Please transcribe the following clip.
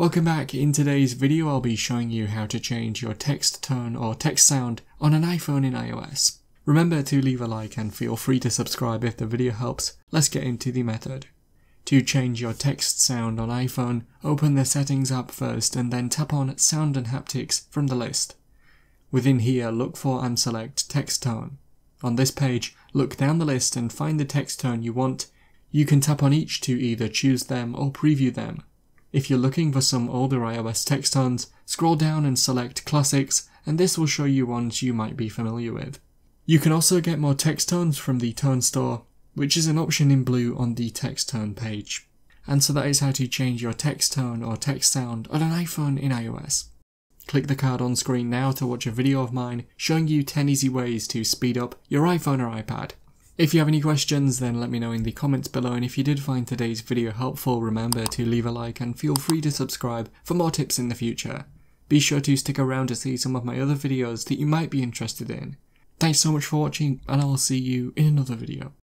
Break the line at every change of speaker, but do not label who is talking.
Welcome back. In today's video I'll be showing you how to change your text tone or text sound on an iPhone in iOS. Remember to leave a like and feel free to subscribe if the video helps. Let's get into the method. To change your text sound on iPhone, open the Settings app first and then tap on Sound and Haptics from the list. Within here, look for and select Text Tone. On this page, look down the list and find the text tone you want. You can tap on each to either choose them or preview them. If you're looking for some older iOS text tones, scroll down and select Classics, and this will show you ones you might be familiar with. You can also get more text tones from the Tone Store, which is an option in blue on the text tone page. And so that is how to change your text tone or text sound on an iPhone in iOS. Click the card on screen now to watch a video of mine showing you 10 easy ways to speed up your iPhone or iPad. If you have any questions, then let me know in the comments below, and if you did find today's video helpful, remember to leave a like and feel free to subscribe for more tips in the future. Be sure to stick around to see some of my other videos that you might be interested in. Thanks so much for watching, and I will see you in another video.